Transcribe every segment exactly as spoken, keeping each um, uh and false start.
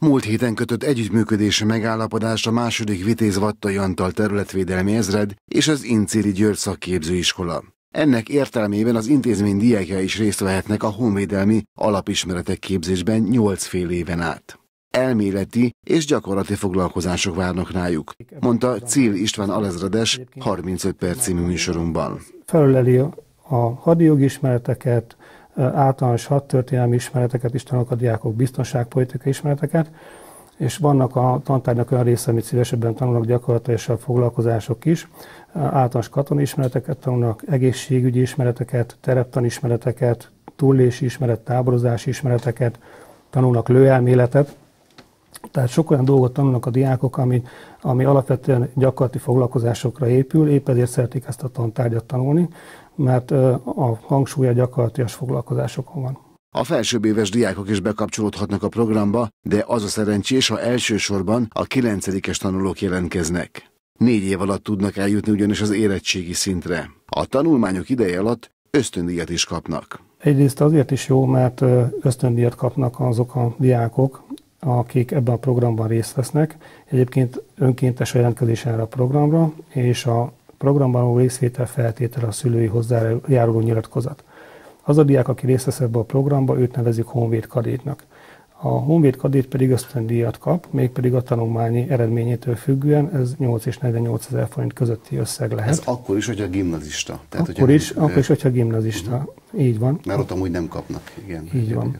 Múlt héten kötött együttműködési megállapodásra a második Vitéz Vattai Antal területvédelmi ezred és az Incéli György szakképzőiskola. Ennek értelmében az intézmény diákjai is részt vehetnek a honvédelmi alapismeretek képzésben nyolc fél éven át. Elméleti és gyakorlati foglalkozások várnak rájuk, mondta Cél István alezredes harmincöt perc című műsorunkban. Felöleli a hadijogi ismereteket, általános hadtörténelmi ismereteket is tanulnak a diákok, biztonságpolitikai ismereteket, és vannak a tantárgynak olyan része, amit szívesebben tanulnak gyakorlatilag foglalkozások is. Általános katonai ismereteket tanulnak, egészségügyi ismereteket, tereptani ismereteket, túlélési ismeret, táborozási ismereteket, tanulnak lőelméletet. Tehát sok olyan dolgot tanulnak a diákok, ami, ami alapvetően gyakorlati foglalkozásokra épül, épp ezért szeretik ezt a tantárgyat tanulni, mert a hangsúlya gyakorlatias foglalkozásokon van. A felsőbbéves diákok is bekapcsolódhatnak a programba, de az a szerencsés, ha elsősorban a kilencedikes tanulók jelentkeznek. Négy év alatt tudnak eljutni ugyanis az érettségi szintre. A tanulmányok ideje alatt ösztöndíjat is kapnak. Egyrészt azért is jó, mert ösztöndíjat kapnak azok a diákok, akik ebben a programban részt vesznek. Egyébként önkéntes a jelentkezés erre a programra, és a programban való részvétel feltétele a szülői hozzájáruló nyilatkozat. Az a diák, aki részt vesz ebbe a programba, őt nevezik honvéd kadétnak. A honvéd kadét pedig ösztöndíjat kap, mégpedig a tanulmányi eredményétől függően, ez nyolc és negyvennyolc ezer forint közötti összeg lehet. Ez akkor is, hogyha gimnazista. Tehát, akkor, is, nem, akkor is, hogyha gimnazista. Uh-huh. Így van. Mert ott amúgy nem kapnak. Igen, így van.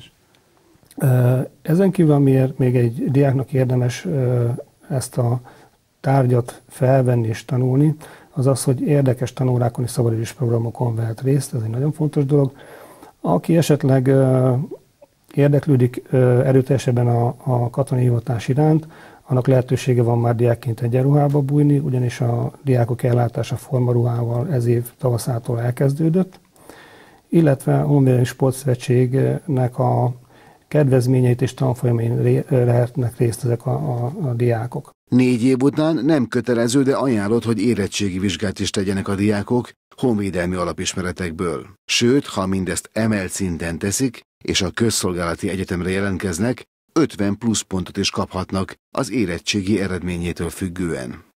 Ezen kívül, amiért még egy diáknak érdemes ezt a tárgyat felvenni és tanulni, az az, hogy érdekes tanórákon és szabadidős programokon vehet részt, ez egy nagyon fontos dolog. Aki esetleg érdeklődik erőteljesebben a, a katonai hivatás iránt, annak lehetősége van már diákként egyenruhába bújni, ugyanis a diákok ellátása formaruhával ez év tavaszától elkezdődött, illetve a Honvédelmi Sportszövetségnek a kedvezményeit és tanfolyamain lehetnek részt ezek a, a, a diákok. Négy év után nem kötelező, de ajánlott, hogy érettségi vizsgát is tegyenek a diákok honvédelmi alapismeretekből. Sőt, ha mindezt emelt szinten teszik, és a közszolgálati egyetemre jelentkeznek, ötven plusz pontot is kaphatnak az érettségi eredményétől függően.